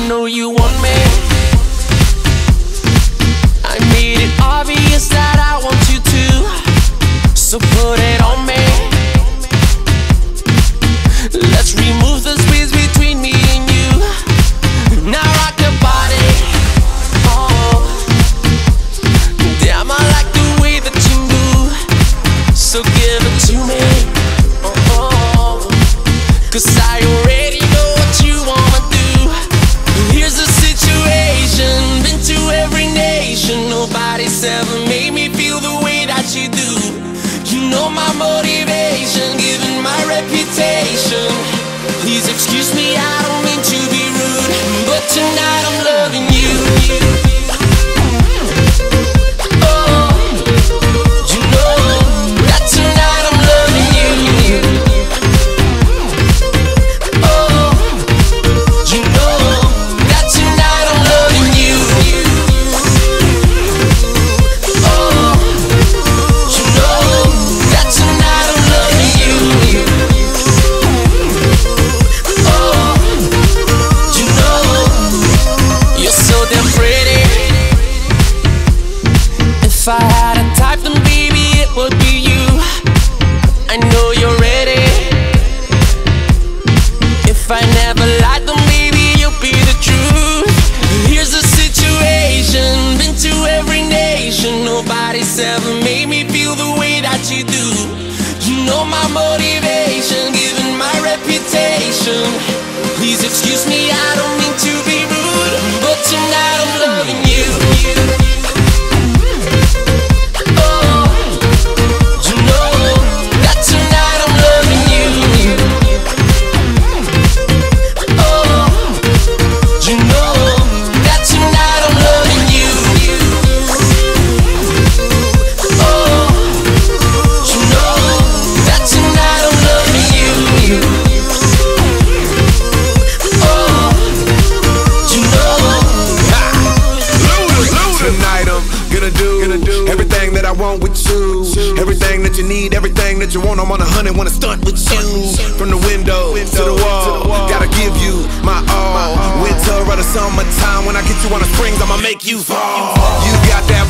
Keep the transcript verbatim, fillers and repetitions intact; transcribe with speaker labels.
Speaker 1: know you want me. I made it obvious that I want you to, so put it on me. Let's remove the space between me and you. Now rock your body. Oh, damn, I like the way that you move, so give it to me. Oh, cause I already know what you wanna do. Here's the situation, been to every nation. Nobody's ever made me feel the way that you do. You know my motivation, given my reputation. Please excuse me, I don't mean to be rude, but tonight I'm loving you. Oh, you know that tonight I'm loving you. Oh, you know that tonight I'm loving you. Oh, you know that tonight I'm loving you. Oh, you know you're so damn pretty. If I had a type, then baby it would be you. I know you're ready. If I never lied, then baby you'll be the truth. Here's the situation, been to every nation. Nobody's ever made me feel the way that you do. You know my motivation, given my reputation. Please excuse me, I don't mean to be rude, but tonight I'm loving you. Oh, you know that tonight I'm loving you. Oh, you know that tonight I'm loving you. Oh, you know that tonight I'm loving you. Oh, you know
Speaker 2: Tonight I'm gonna do, gonna do everything that I want with you. Everything that you need, everything that you want. I'm on a hundred, wanna stunt with you. From the window to the wall, gotta give you my all. Winter or the summertime, when I get you on the springs, I'ma make you fall. You got that